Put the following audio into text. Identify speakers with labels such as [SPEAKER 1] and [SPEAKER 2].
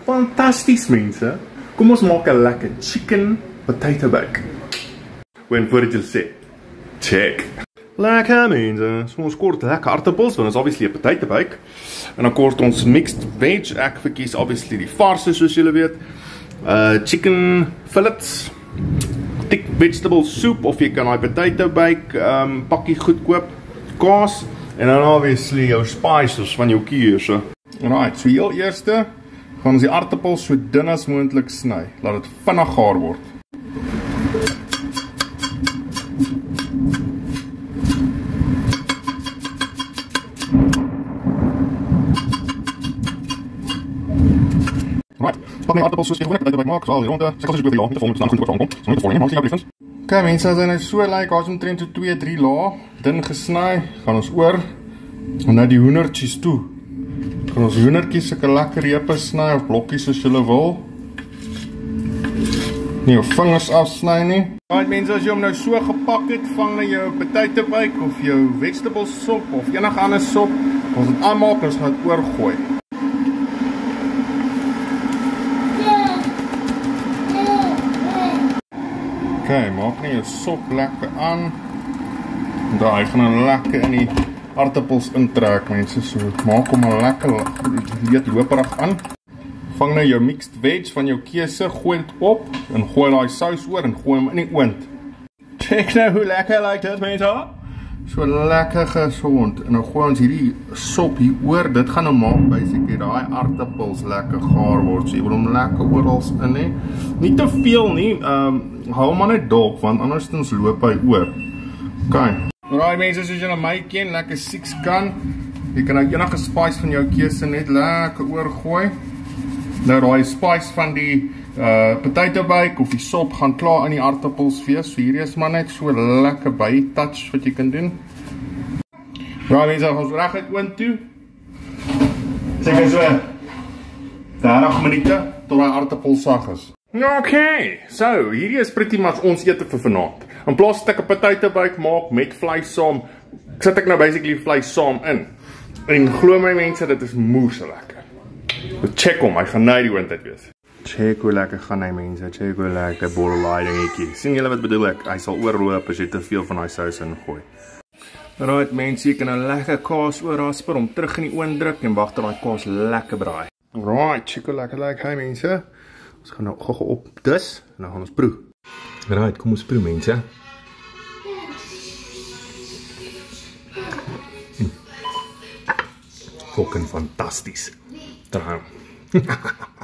[SPEAKER 1] Fantasties mense. Kom ons maak 'n lekker chicken potato bake. Wen voordat jy sê. Check. Lekker mense. So ons kort lekker aardappels, want ons obviously 'n potato bake. En dan kort ons mixed veg. Ek verkies obviously die varse soos julle weet. Chicken fillets. Thick vegetable soup of jy kan daai potato bake pakkie goed koop. Kaas en dan obviously jou spices van jou keuse. Alright, so heel eerste gaan ons die aardappels so dun as moontlik sny. Laat dit vinnig gaar word. Right, pak my aardappels soos jy gewoonlik potato bake maak, so al die ronde, sê ons is oor die laag, met 'n volgende goed aankom. So net volgende, maar sien okay mense, as hy nou so lyk, ons omtrent so 2-3 laag dun gesny, gaan ons oor en nou die hoendertjies toe. Gaan ons hoendertjies sulke lekker repe sny of blokkies as jy wil. Nie jou vingers afsny nie. Right mense, as jy hom nou so gepak het, vang nou jou potato bake of jou vegetable sop of enige ander sop. Ons het aanmaak en ons gaan dit oorgooi. Okay, maak net jou sop lekker aan. Daar, hy gaan nou lekker in die aardappels intrek, mense. So maak hom al lekker loperig aan. Vang nou jou mixed veg van jou keuse, gooi dit op en gooi daai sous oor en gooi hom in die oond. Check nou hoe lekker lyk dit, mense. So lekker gesond. En nou gooi ons hierdie sop hier oor. Dit gaan nou maak basically daai aardappels lekker gaar word. So jy wil hom lekker oral in hê. Nie te veel nie. Hou maar net dop, want andersins loop hy oor. Okay. Alright mense, soos jy nou my ken, lekker 6 kan. Jy kan nou enige spice van jou keuse net lekker oorgooi. Nou daai spice van die potato bake of die sop gaan klaar in die aardappels wees. So hierdie is maar net so lekker by touch wat jy kan doen. Right mense, ons reguit oond toe. Seker so 30 minute tot daai aardappels sag is. Okay, so hierdie is pretty much ons ete vir vanaand. In plaas dat ek 'n potato bake maak met vleis saam, sit ek nou basically vleis saam in. En glo my mense, dit is moer so lekker. Check hom, hy gaan nou die oond uit wees. Check hoe lekker gaan hy mense, check hoe lekker bollelaai dingetjie. Sien julle wat bedoel ek? Hy sal oorloop as jy te veel van daai sous ingooi. Right mense, jy kan nou lekker kaas oorrasper om terug in die oond druk en wag tot daai kaas lekker braai. Right, check hoe lekker lyk hy mense. Ons gaan nou gou op dis en dan gaan ons proe. Right, kom ons proe mense. Fucking fantasties. Daar.